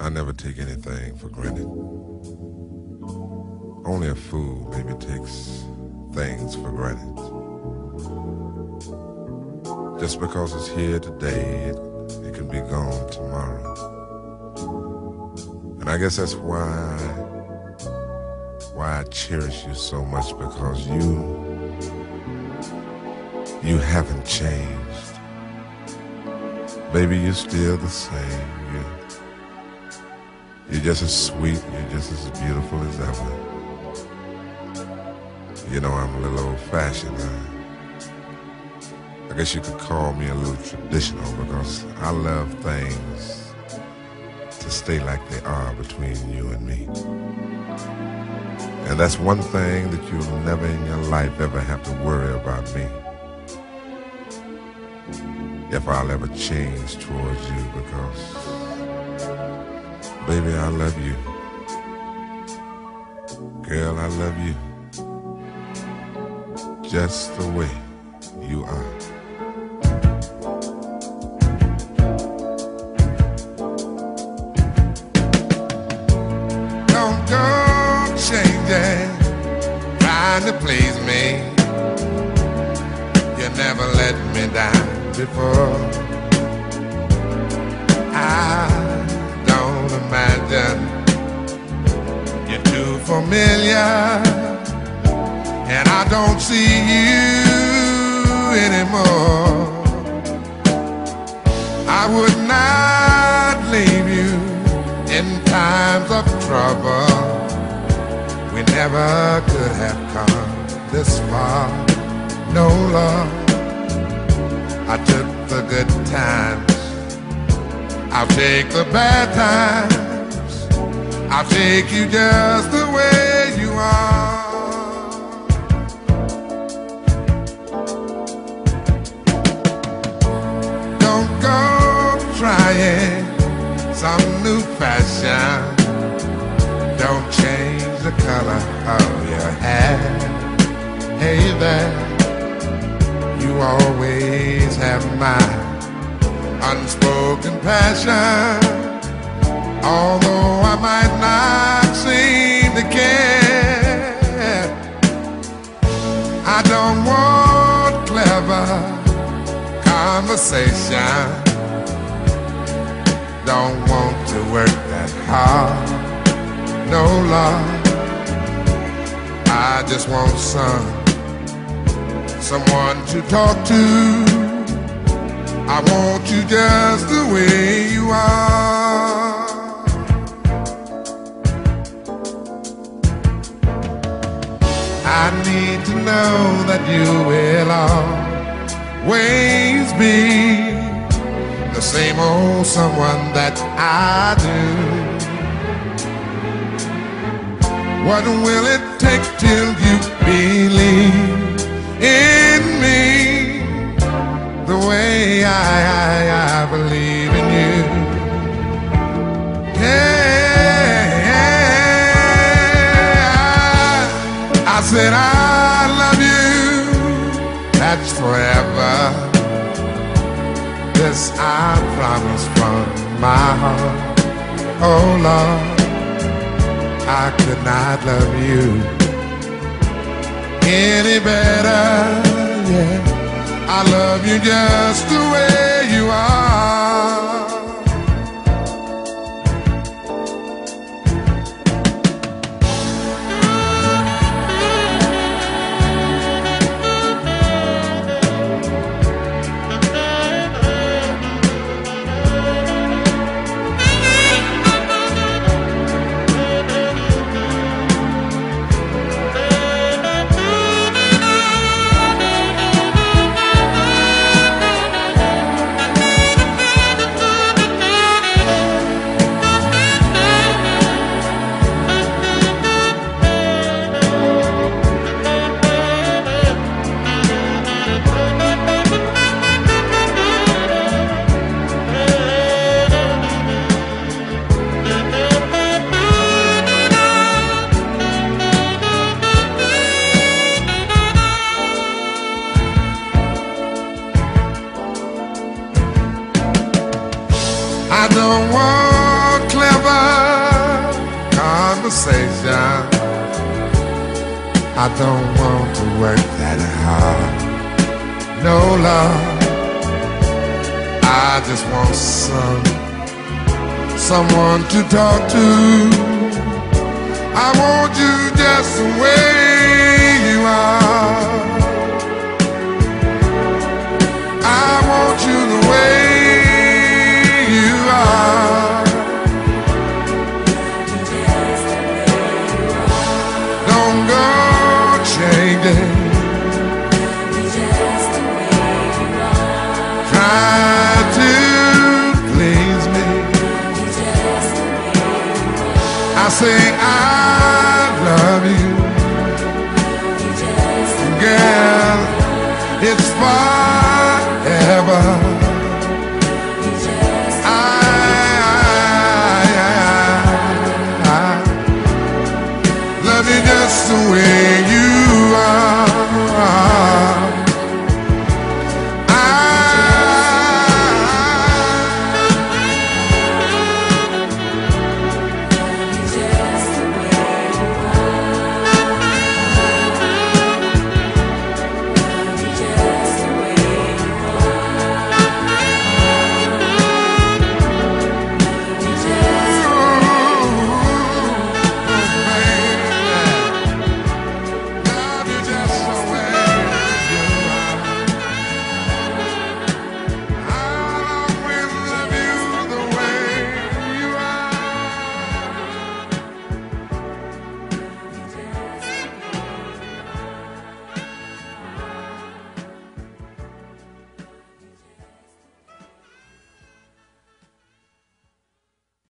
I never take anything for granted. Only a fool maybe takes things for granted. Just because it's here today, it can be gone tomorrow. And I guess that's why I cherish you so much, because you haven't changed. Baby, you're still the same. You're just as sweet, you're just as beautiful as ever. You know, I'm a little old-fashioned. I guess you could call me a little traditional, because I love things to stay like they are between you and me. And that's one thing that you'll never in your life ever have to worry about me. If I'll ever change towards you, because baby, I love you. Girl, I love you. Just the way you are. Don't go changing, trying to please me. You never let me down before. Imagine you're too familiar, and I don't see you anymore. I would not leave you in times of trouble. We never could have come this far. No, love, I took the good times, I'll take the bad times. I'll take you just the way you are. Don't go trying some new fashion. Don't change the color of your hair. Hey there, you always have my unspoken passion. Although I might not seem to care, I don't want clever conversation. Don't want to work that hard. No, love, I just want someone to talk to. I want you just the way you are. I need to know that you will always be the same old someone that I do. What will it take till you believe in me the way I believe in you? I said I love you, that's forever. This I promise from my heart. Oh Lord, I could not love you any better, yeah. I love you just the way you are. I don't want clever conversation. I don't want to work that hard. No, love, I just want someone to talk to. I want you just the way you are. I want you the way you are. Don't go changing. Try to please me. I say I